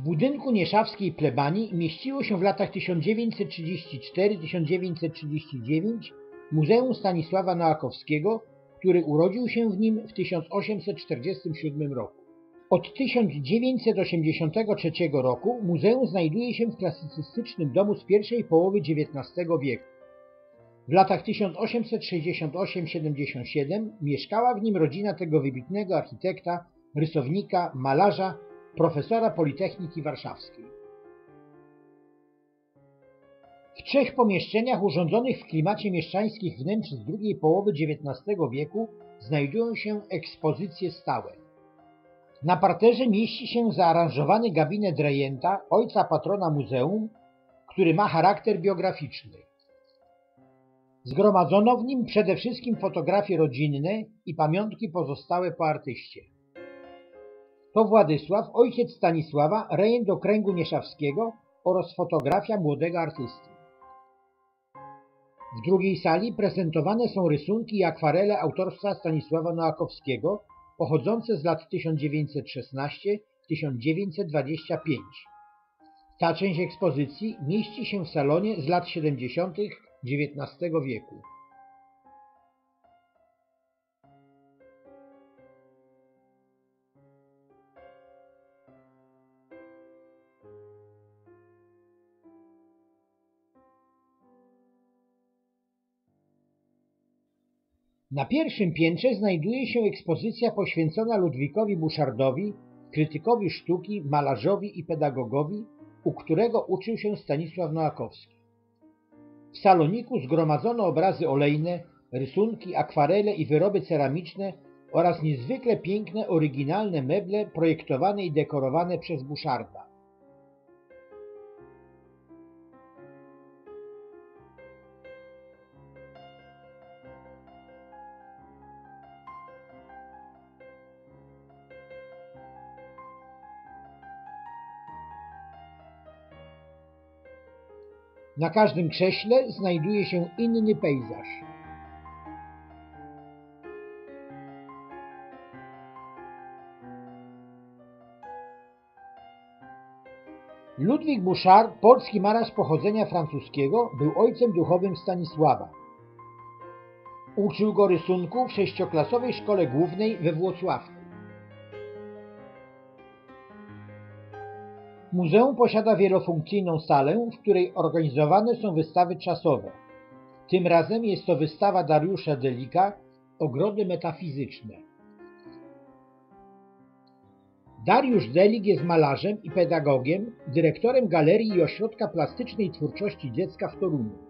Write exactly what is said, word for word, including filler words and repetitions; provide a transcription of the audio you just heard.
budynku nieszawskiej plebanii mieściło się w latach tysiąc dziewięćset trzydziestym czwartym do tysiąc dziewięćset trzydziestego dziewiątego Muzeum Stanisława Noakowskiego, który urodził się w nim w tysiąc osiemset czterdziestym siódmym roku. Od tysiąc dziewięćset osiemdziesiątego trzeciego roku muzeum znajduje się w klasycystycznym domu z pierwszej połowy dziewiętnastego wieku. W latach tysiąc osiemset sześćdziesiątym ósmym do siedemdziesiątego siódmego mieszkała w nim rodzina tego wybitnego architekta, rysownika, malarza, profesora Politechniki Warszawskiej. W trzech pomieszczeniach urządzonych w klimacie mieszczańskich wnętrz z drugiej połowy dziewiętnastego wieku znajdują się ekspozycje stałe. Na parterze mieści się zaaranżowany gabinet rejenta, ojca patrona muzeum, który ma charakter biograficzny. Zgromadzono w nim przede wszystkim fotografie rodzinne i pamiątki pozostałe po artyście. To Władysław, ojciec Stanisława, rejent okręgu nieszawskiego oraz fotografia młodego artysty. W drugiej sali prezentowane są rysunki i akwarele autorstwa Stanisława Noakowskiego, pochodzące z lat tysiąc dziewięćset szesnastego do tysiąc dziewięćset dwudziestego piątego. Ta część ekspozycji mieści się w salonie z lat siedemdziesiątych dziewiętnastego wieku. Na pierwszym piętrze znajduje się ekspozycja poświęcona Ludwikowi Buszardowi, krytykowi sztuki, malarzowi i pedagogowi, u którego uczył się Stanisław Noakowski. W saloniku zgromadzono obrazy olejne, rysunki, akwarele i wyroby ceramiczne oraz niezwykle piękne, oryginalne meble projektowane i dekorowane przez Buszarda. Na każdym krześle znajduje się inny pejzaż. Ludwik Buszard, polski malarz pochodzenia francuskiego, był ojcem duchowym Stanisława. Uczył go rysunku w sześcioklasowej szkole głównej we Włocławku. Muzeum posiada wielofunkcyjną salę, w której organizowane są wystawy czasowe. Tym razem jest to wystawa Dariusza Delika „Ogrody metafizyczne”. Dariusz Delik jest malarzem i pedagogiem, dyrektorem Galerii i Ośrodka Plastycznej Twórczości Dziecka w Toruniu.